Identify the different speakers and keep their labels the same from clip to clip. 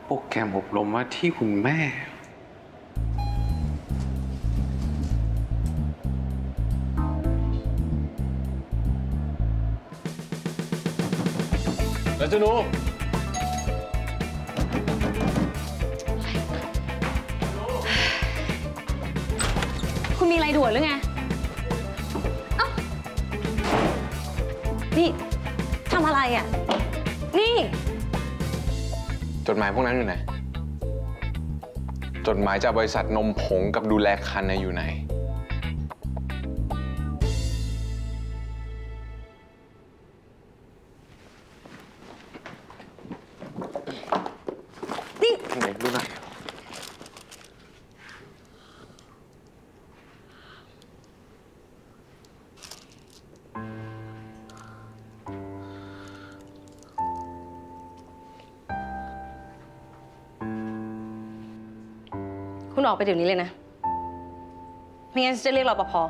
Speaker 1: โปรแกรมอบรมว่าที่คุณแม่แล้วจูนู
Speaker 2: คุณมีอะไรด่วนหรือไงนี่ทำอะไรอ่ะนี่
Speaker 1: จดหมายพวกนั้นอยู่ไหนจดหมายจากบริษัทนมผงกับดูแลคันอยู่ไหน
Speaker 2: นี่
Speaker 1: ไหนดูหน่อย
Speaker 2: คุณออกไปเดี๋ยวนี้เลยนะไม่งั้นจะเรียกรปภ.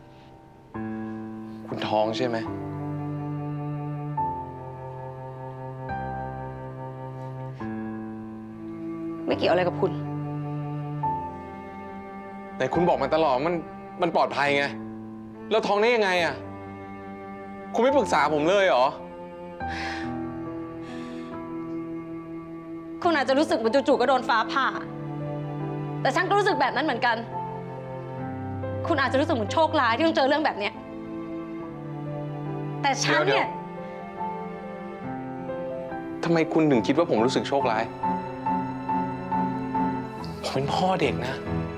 Speaker 1: คุณท้องใช่ไหม
Speaker 2: ไม่เกี่ยวอะไรกับคุณ
Speaker 1: แต่คุณบอกมันตลอดมันปลอดภัยไงแล้วท้องได้ยังไงอ่ะคุณไม่ปรึกษาผมเลยเหรอ
Speaker 2: คุณอาจจะรู้สึกเหมือนจู่ๆก็โดนฟ้าผ่าแต่ฉันก็รู้สึกแบบนั้นเหมือนกันคุณอาจจะรู้สึกเหมือนโชคร้ายที่ต้องเจอเรื่องแบบเนี้ยแต่ฉันเนี่ย
Speaker 1: ทำไมคุณถึงคิดว่าผมรู้สึกโชคร้ายผมเป็นพ่อเด็กนะ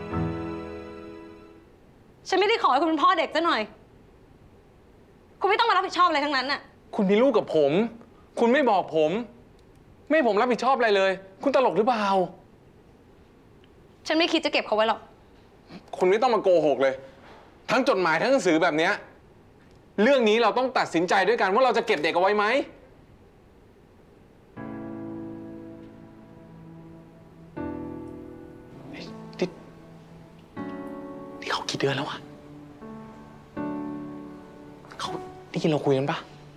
Speaker 2: ฉันไม่ได้ขอให้คุณเป็นพ่อเด็กซะหน่อยคุณไม่ต้องมารับผิดชอบอะไรทั้งนั้นน่ะ
Speaker 1: คุณมีลูกกับผมคุณไม่บอกผมไม่ให้ผมรับผิดชอบอะไรเลยคุณตลกหรือเปล่า
Speaker 2: ฉันไม่คิดจะเก็บเขาไว้หรอก
Speaker 1: คุณไม่ต้องมาโกหกเลยทั้งจดหมายทั้งหนังสือแบบเนี้ยเรื่องนี้เราต้องตัดสินใจด้วยกันว่าเราจะเก็บเด็กเอาไว้ไหมนี่เขากี่เดือนแล้วอะเขาได้ยินเราคุยกันปะ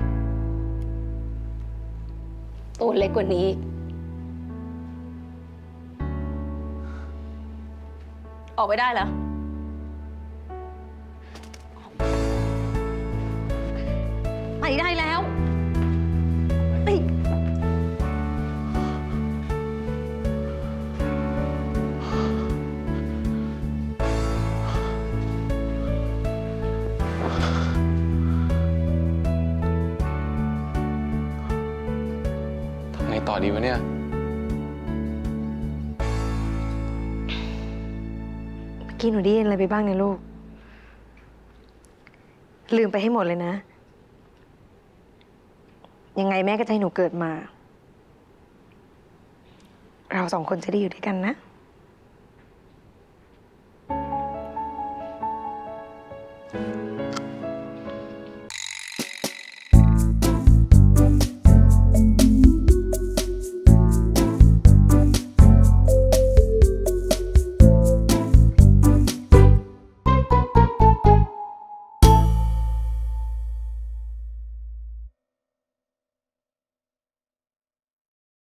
Speaker 2: ตัวเล็กกว่านี้ออกไปได้แล้วไปได้แล้ว
Speaker 1: ทำไงต่อดีวะเนี่ย
Speaker 3: เมื่อกี้หนูได้ยินอะไรไปบ้างเนี่ยลูกลืมไปให้หมดเลยนะยังไงแม่ก็จะให้หนูเกิดมาเราสองคนจะได้อยู่ด้วยกันนะ